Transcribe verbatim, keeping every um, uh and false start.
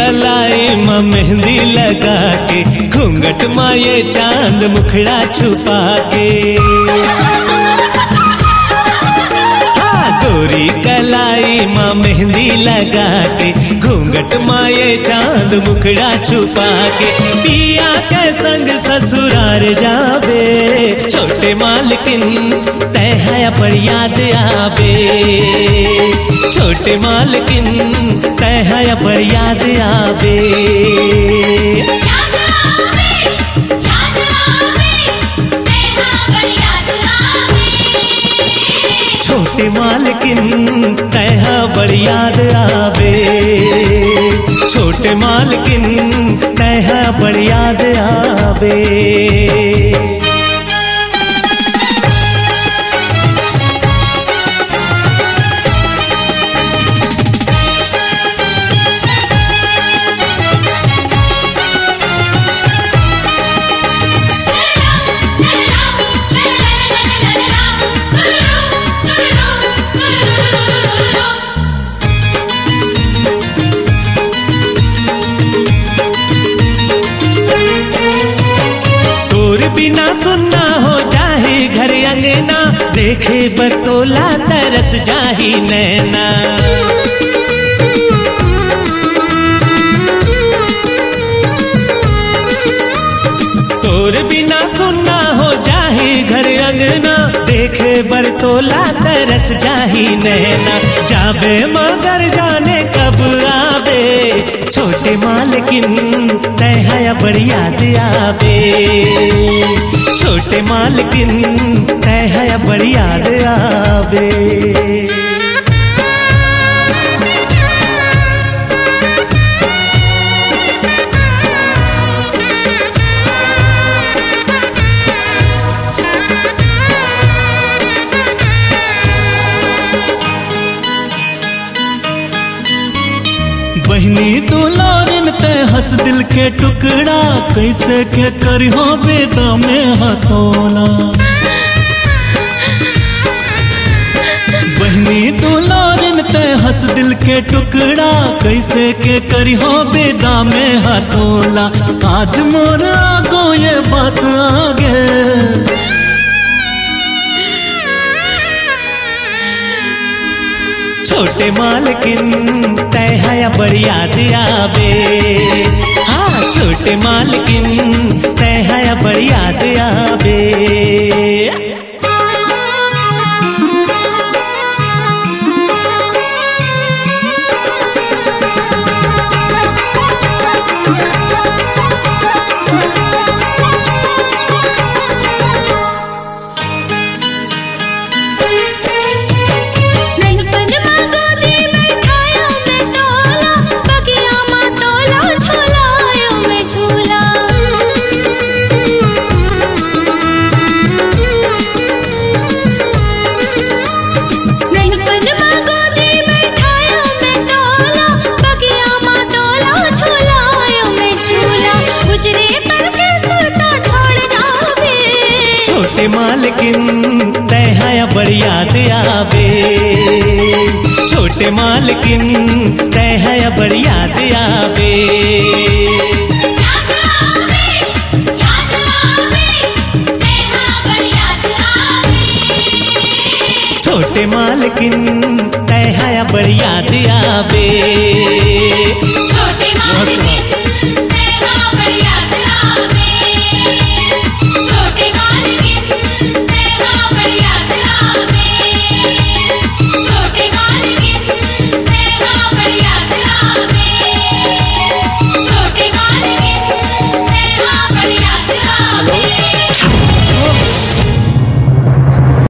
कलाई में मेहंदी लगा के, घूंघट में ये चांद मुखड़ा छुपा के। हाँ, गोरी कलाई में मेहंदी लगा के, घूंघट में ये चांद मुखड़ा छुपा के। पिया के संग ससुरार जावे, छोटे मालकिन तय है पर याद आवे। छोटे मालकिन तय है पर याद आवे। याद आवे, याद आवे, तय है पर याद आवे। छोटे मालकिन तय है पर याद आवे। छोटे मालकिन तय है पर याद आवे। बिना सुनना हो जाहे घर अंगना, देखे बतोला तरस जाही नैना। तोर बिना सुनना हो जाहे घर अंगना, देखे बरतोला तरस जाही नैना। जाबे मगर जाने कब आवे, छोटे मालकिन तय है बड़ याद आवे। छोटे मालकिन तय है बड़ याद आवे। बहनी दुलारिन ते हंस दिल के टुकड़ा, कैसे के करियो बेगा में हथौला। बहनी दुलारिन ते हंस दिल के टुकड़ा, कैसे के करियो बेगा में हथौला। आज मोर आगो ये बात आगे, छोटे मालकिन तय है बड़ याद आवे। हाँ, छोटे मालकिन तय है बड़ याद आवे। छोटे मालकिन तय है बड़ याद आवे। छोटे मालकिन तय है बड़ याद आवे। याद आवे, याद आवे, तय है बड़ याद आवे। छोटे मालकिन तय है बड़ याद आवे।